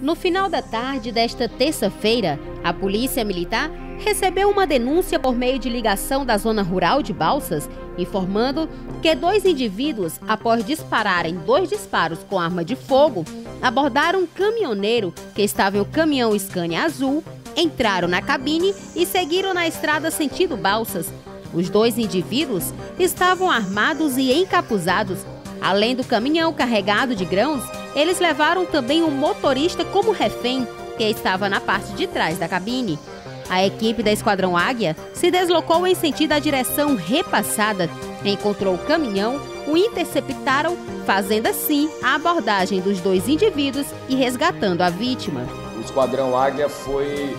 No final da tarde desta terça-feira, a Polícia Militar recebeu uma denúncia por meio de ligação da zona rural de Balsas, informando que 2 indivíduos, após dispararem 2 disparos com arma de fogo, abordaram um caminhoneiro que estava em um caminhão Scania azul, entraram na cabine e seguiram na estrada sentido Balsas. Os 2 indivíduos estavam armados e encapuzados. Além do caminhão carregado de grãos, eles levaram também um motorista como refém, que estava na parte de trás da cabine. A equipe da Esquadrão Águia se deslocou em sentido à direção repassada, encontrou o caminhão, o interceptaram, fazendo assim a abordagem dos 2 indivíduos e resgatando a vítima. O Esquadrão Águia foi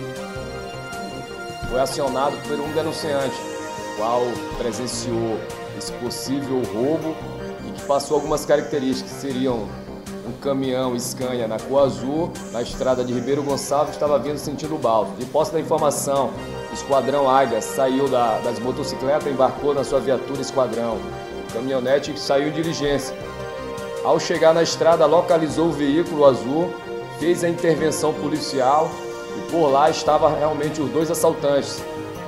acionado por um denunciante, o qual presenciou esse possível roubo e que passou algumas características, que seriam um caminhão Scania na cor azul, na estrada de Ribeiro Gonçalves, estava vindo sentido Balsas. De posse da informação, o Esquadrão Águia saiu das motocicletas, embarcou na sua viatura Esquadrão. O caminhonete saiu em diligência. Ao chegar na estrada, localizou o veículo azul, fez a intervenção policial e por lá estavam realmente os 2 assaltantes.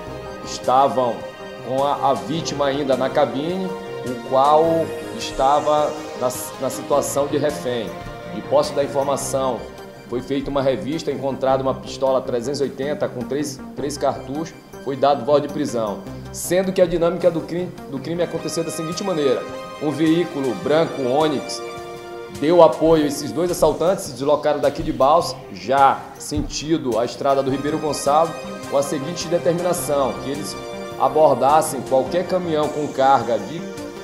Estavam com a vítima ainda na cabine, o qual estava na situação de refém. De posse da informação, foi feita uma revista, encontrada uma pistola 380 com 3 cartuchos, foi dado voz de prisão. Sendo que a dinâmica do crime aconteceu da seguinte maneira: um veículo branco Onix deu apoio a esses 2 assaltantes, se deslocaram daqui de Balsas, já sentido a estrada do Ribeiro Gonçalves, com a seguinte determinação: que eles abordassem qualquer caminhão com carga de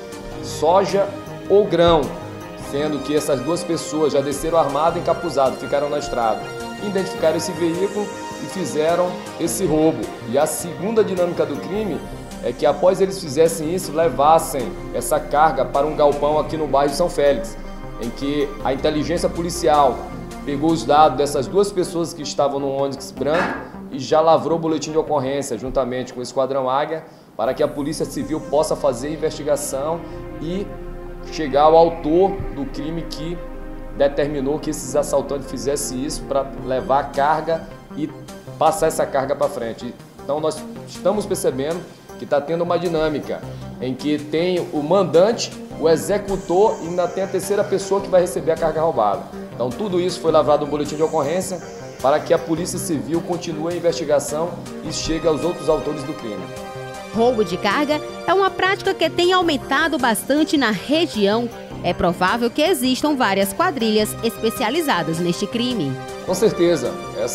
soja ou grão, sendo que essas 2 pessoas já desceram armadas e encapuzadas, ficaram na estrada. Identificaram esse veículo e fizeram esse roubo. E a segunda dinâmica do crime é que após eles fizessem isso, levassem essa carga para um galpão aqui no bairro São Félix, em que a inteligência policial pegou os dados dessas 2 pessoas que estavam no Onix branco e já lavrou o boletim de ocorrência juntamente com o Esquadrão Águia para que a Polícia Civil possa fazer a investigação e chegar ao autor do crime que determinou que esses assaltantes fizessem isso para levar a carga e passar essa carga para frente. Então nós estamos percebendo que está tendo uma dinâmica em que tem o mandante, o executor e ainda tem a terceira pessoa que vai receber a carga roubada. Então tudo isso foi lavrado no boletim de ocorrência para que a Polícia Civil continue a investigação e chegue aos outros autores do crime. Roubo de carga é uma prática que tem aumentado bastante na região. É provável que existam várias quadrilhas especializadas neste crime. Com certeza,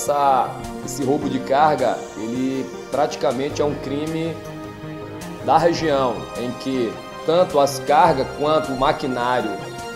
esse roubo de carga, ele praticamente é um crime da região, em que tanto as cargas quanto o maquinário,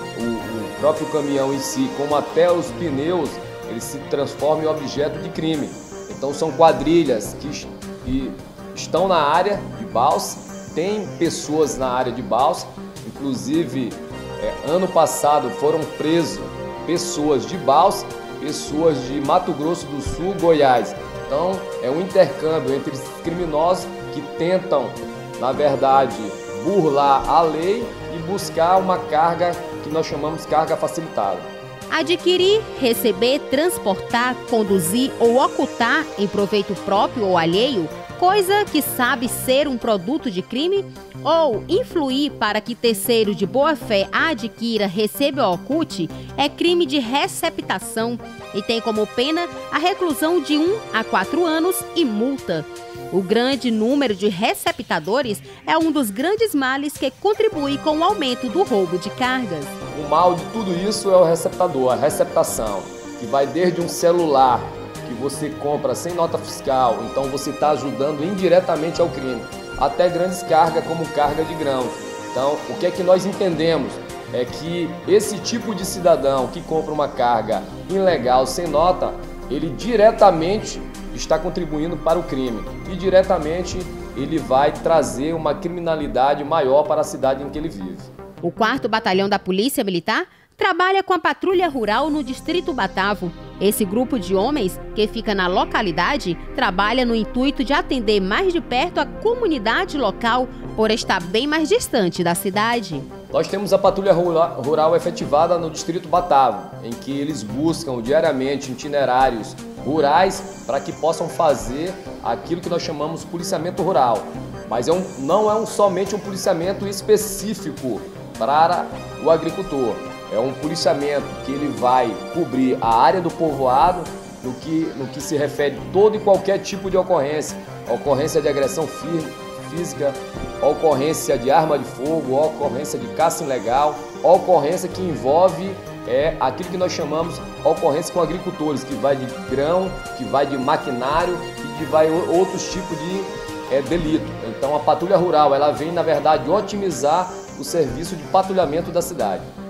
o próprio caminhão em si, como até os pneus, eles se transformam em objeto de crime. Então são quadrilhas que estão na área de Balsas, tem pessoas na área de Balsas, inclusive ano passado foram presos pessoas de Balsas, pessoas de Mato Grosso do Sul, Goiás. Então é um intercâmbio entre esses criminosos que tentam, na verdade, burlar a lei e buscar uma carga que nós chamamos de carga facilitada. Adquirir, receber, transportar, conduzir ou ocultar em proveito próprio ou alheio, coisa que sabe ser um produto de crime, ou influir para que terceiro de boa-fé adquira, receba ou oculte, é crime de receptação e tem como pena a reclusão de 1 a 4 anos e multa. O grande número de receptadores é um dos grandes males que contribui com o aumento do roubo de cargas. O mal de tudo isso é o receptador, a receptação, que vai desde um celular que você compra sem nota fiscal, então você está ajudando indiretamente ao crime, até grandes cargas como carga de grãos. Então, o que é que nós entendemos? É que esse tipo de cidadão que compra uma carga ilegal sem nota, ele diretamente está contribuindo para o crime e diretamente ele vai trazer uma criminalidade maior para a cidade em que ele vive. O 4º Batalhão da Polícia Militar trabalha com a patrulha rural no Distrito Batavo. Esse grupo de homens que fica na localidade trabalha no intuito de atender mais de perto a comunidade local por estar bem mais distante da cidade. Nós temos a patrulha rural efetivada no distrito Batavo, em que eles buscam diariamente itinerários rurais para que possam fazer aquilo que nós chamamos de policiamento rural. Mas não é somente um policiamento específico para o agricultor. É um policiamento que ele vai cobrir a área do povoado no que se refere todo e qualquer tipo de ocorrência de agressão física, ocorrência de arma de fogo, ocorrência de caça ilegal, ocorrência que envolve aquilo que nós chamamos de ocorrência com agricultores, que vai de grão, que vai de maquinário e que vai outros tipos de delito. Então a patrulha rural ela vem, na verdade, otimizar o serviço de patrulhamento da cidade.